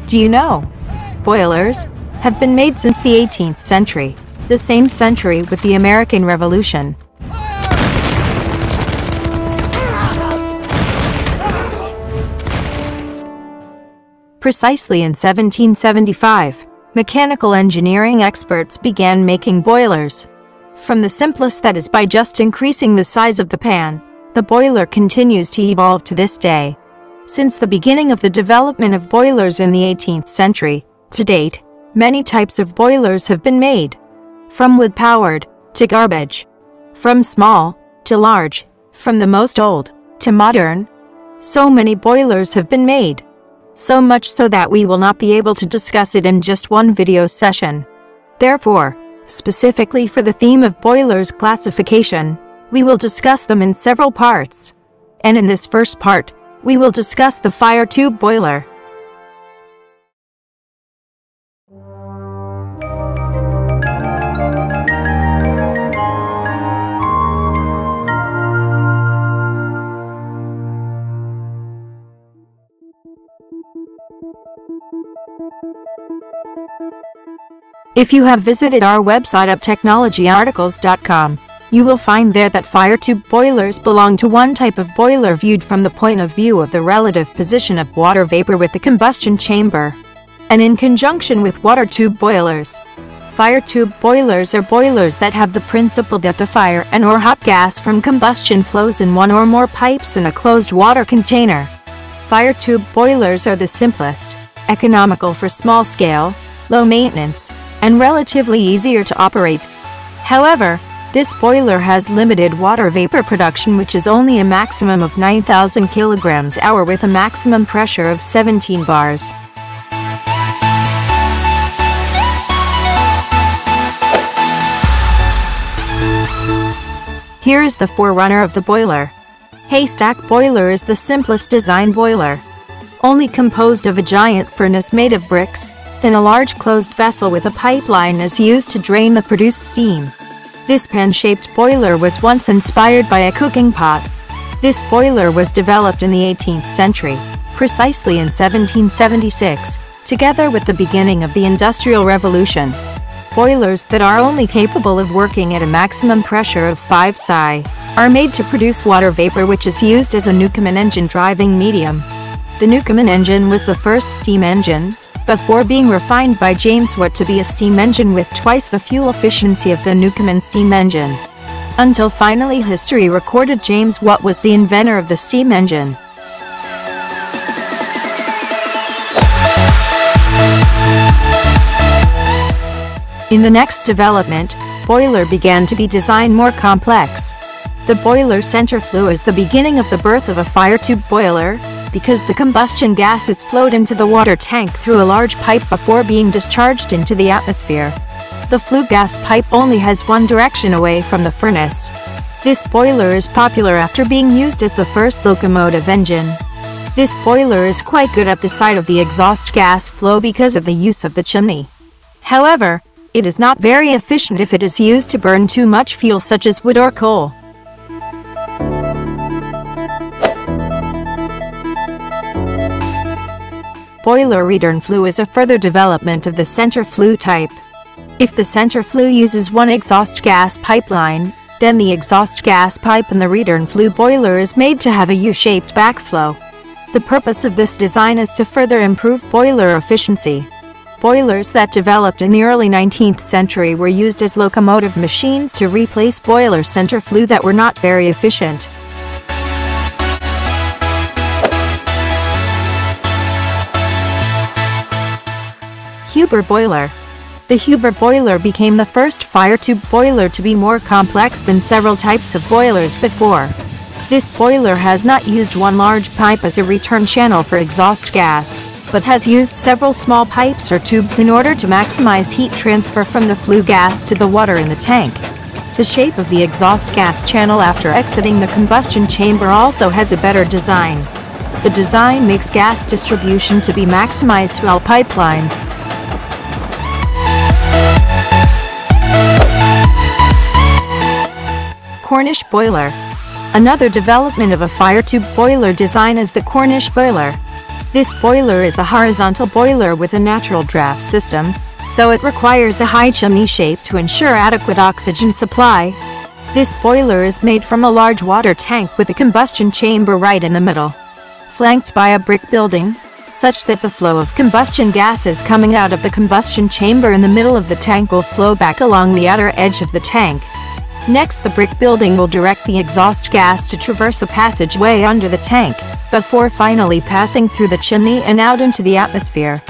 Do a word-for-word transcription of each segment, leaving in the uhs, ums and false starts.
Do you know? Boilers have been made since the eighteenth century, the same century with the American Revolution. Precisely in seventeen seventy-five, mechanical engineering experts began making boilers. From the simplest, that is by just increasing the size of the pan, the boiler continues to evolve to this day. Since the beginning of the development of boilers in the eighteenth century, to date, many types of boilers have been made. From wood-powered to garbage, from small to large, from the most old to modern. So many boilers have been made. So much so that we will not be able to discuss it in just one video session. Therefore, specifically for the theme of boilers classification, we will discuss them in several parts. And in this first part, we will discuss the Firetube boiler. If you have visited our website of technology articles dot com, you will find there that Firetube boilers belong to one type of boiler viewed from the point of view of the relative position of water vapor with the combustion chamber. And in conjunction with water tube boilers, Firetube boilers are boilers that have the principle that the fire and or hot gas from combustion flows in one or more pipes in a closed water container. Firetube boilers are the simplest, economical for small scale, low maintenance, and relatively easier to operate. However, this boiler has limited water vapor production, which is only a maximum of nine thousand kilograms per hour with a maximum pressure of seventeen bars. Here is the forerunner of the boiler. HAYSTACK boiler is the simplest design boiler. Only composed of a giant furnace made of bricks, then a large closed vessel with a pipeline is used to drain the produced steam. This pan-shaped boiler was once inspired by a cooking pot. This boiler was developed in the eighteenth century, precisely in seventeen seventy-six, together with the beginning of the Industrial Revolution. Boilers that are only capable of working at a maximum pressure of five psi are made to produce water vapor, which is used as a Newcomen engine driving medium. The Newcomen engine was the first steam engine, before being refined by James Watt to be a steam engine with twice the fuel efficiency of the Newcomen steam engine. Until finally history recorded James Watt was the inventor of the steam engine. In the next development, boiler began to be designed more complex. The boiler CENTRE-FLUE is the beginning of the birth of a Firetube boiler, because the combustion gases flowed into the water tank through a large pipe before being discharged into the atmosphere. The flue gas pipe only has one direction away from the furnace. This boiler is popular after being used as the first locomotive engine. This boiler is quite good at the side of the exhaust gas flow because of the use of the chimney. However, it is not very efficient if it is used to burn too much fuel such as wood or coal. Boiler RETURN-FLUE is a further development of the CENTRE-FLUE type. If the CENTRE-FLUE uses one exhaust gas pipeline, then the exhaust gas pipe in the RETURN-FLUE boiler is made to have a U-shaped backflow. The purpose of this design is to further improve boiler efficiency. Boilers that developed in the early nineteenth century were used as locomotive machines to replace boiler CENTRE-FLUE that were not very efficient. Huber boiler. The Huber boiler became the first Firetube boiler to be more complex than several types of boilers before. This boiler has not used one large pipe as a return channel for exhaust gas, but has used several small pipes or tubes in order to maximize heat transfer from the flue gas to the water in the tank. The shape of the exhaust gas channel after exiting the combustion chamber also has a better design. The design makes gas distribution to be maximized to all pipelines. Cornish boiler. Another development of a Firetube boiler design is the Cornish boiler. This boiler is a horizontal boiler with a natural draft system, so it requires a high chimney shape to ensure adequate oxygen supply. This boiler is made from a large water tank with a combustion chamber right in the middle, flanked by a brick building, such that the flow of combustion gases coming out of the combustion chamber in the middle of the tank will flow back along the outer edge of the tank. Next, the brick building will direct the exhaust gas to traverse a passageway under the tank, before finally passing through the chimney and out into the atmosphere.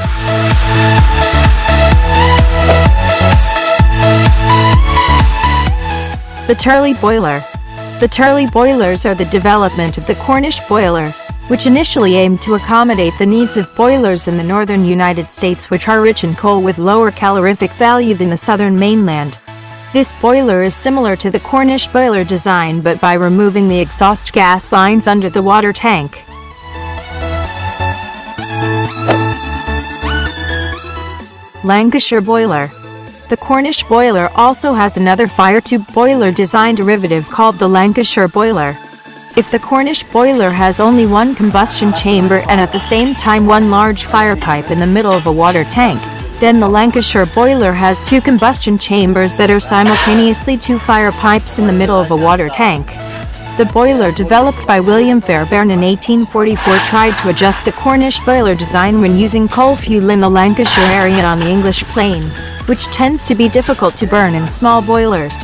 BUTTERLEY boiler. BUTTERLEY boilers are the development of the Cornish boiler, which initially aimed to accommodate the needs of boilers in the northern United States, which are rich in coal with lower calorific value than the southern mainland. This boiler is similar to the Cornish boiler design, but by removing the exhaust gas lines under the water tank. Lancashire boiler. The Cornish boiler also has another Firetube boiler design derivative called the Lancashire boiler. If the Cornish boiler has only one combustion chamber and at the same time one large fire pipe in the middle of a water tank, then the Lancashire boiler has two combustion chambers that are simultaneously two fire pipes in the middle of a water tank. The boiler, developed by William Fairbairn in eighteen forty-four, tried to adjust the Cornish boiler design when using coal fuel in the Lancashire area on the English plain, which tends to be difficult to burn in small boilers.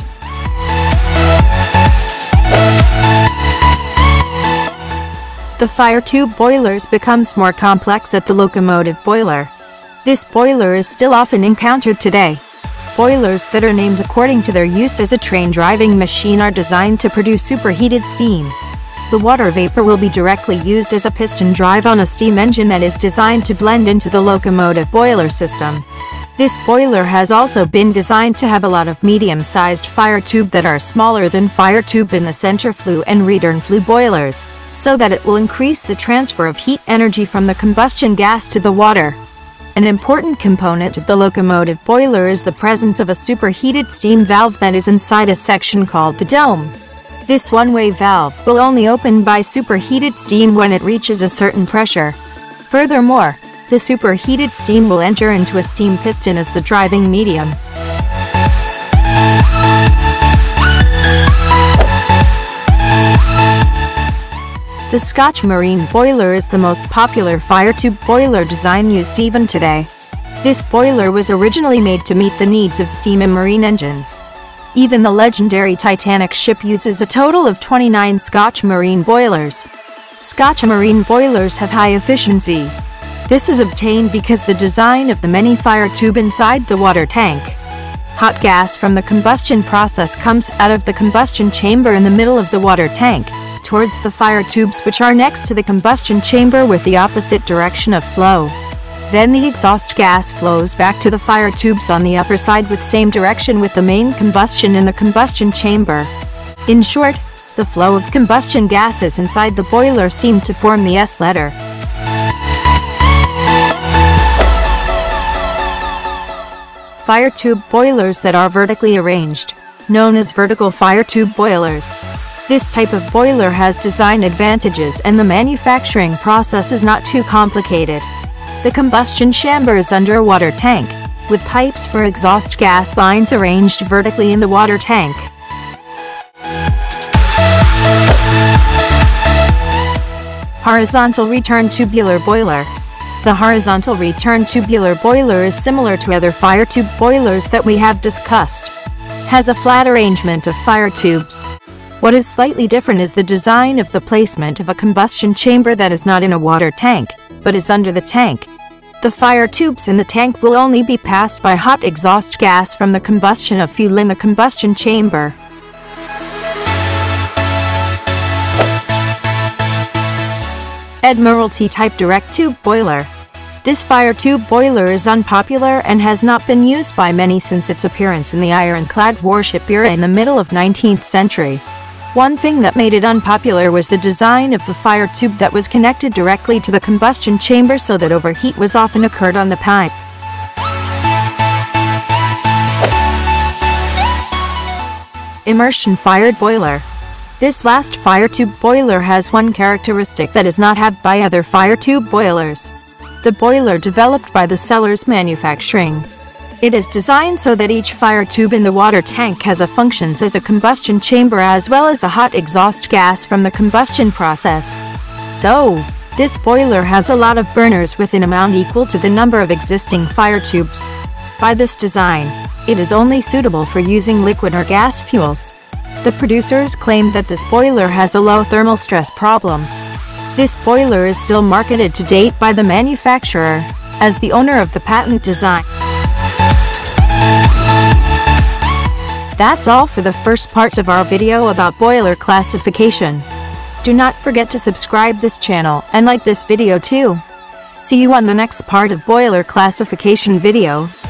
The Firetube boilers becomes more complex at the locomotive boiler. This boiler is still often encountered today. Boilers that are named according to their use as a train driving machine are designed to produce superheated steam. The water vapor will be directly used as a piston drive on a steam engine that is designed to blend into the locomotive boiler system. This boiler has also been designed to have a lot of medium-sized Firetube that are smaller than Firetube in the CENTRE-FLUE and RETURN-FLUE boilers, so that it will increase the transfer of heat energy from the combustion gas to the water. An important component of the locomotive boiler is the presence of a superheated steam valve that is inside a section called the dome. This one-way valve will only open by superheated steam when it reaches a certain pressure. Furthermore, the superheated steam will enter into a steam piston as the driving medium. The Scotch marine boiler is the most popular Firetube boiler design used even today. This boiler was originally made to meet the needs of steam and marine engines. Even the legendary Titanic ship uses a total of twenty-nine Scotch marine boilers. Scotch marine boilers have high efficiency. This is obtained because the design of the many Firetube inside the water tank. Hot gas from the combustion process comes out of the combustion chamber in the middle of the water tank, towards the Firetubes, which are next to the combustion chamber with the opposite direction of flow. Then the exhaust gas flows back to the Firetubes on the upper side with same direction with the main combustion in the combustion chamber. In short, the flow of combustion gases inside the boiler seem to form the S letter. Firetube boilers that are vertically arranged, known as vertical Firetube boilers. This type of boiler has design advantages and the manufacturing process is not too complicated. The combustion chamber is under a water tank, with pipes for exhaust gas lines arranged vertically in the water tank. Horizontal return tubular boiler. The horizontal return tubular boiler is similar to other Firetube boilers that we have discussed. Has a flat arrangement of Firetubes. What is slightly different is the design of the placement of a combustion chamber that is not in a water tank, but is under the tank. The Firetubes in the tank will only be passed by hot exhaust gas from the combustion of fuel in the combustion chamber. Admiralty-type direct tube boiler. This Firetube boiler is unpopular and has not been used by many since its appearance in the ironclad warship era in the middle of nineteenth century. One thing that made it unpopular was the design of the Firetube that was connected directly to the combustion chamber so that overheat was often occurred on the pipe. Immersion fired boiler. This last Firetube boiler has one characteristic that is not had by other Firetube boilers. The boiler developed by the seller's manufacturing. It is designed so that each fire tube in the water tank has a functions as a combustion chamber as well as a hot exhaust gas from the combustion process. So, this boiler has a lot of burners with an amount equal to the number of existing fire tubes. By this design, it is only suitable for using liquid or gas fuels. The producers claim that this boiler has a low thermal stress problems. This boiler is still marketed to date by the manufacturer as the owner of the patent design. That's all for the first part of our video about boiler classification. Do not forget to subscribe this channel and like this video too. See you on the next part of boiler classification video.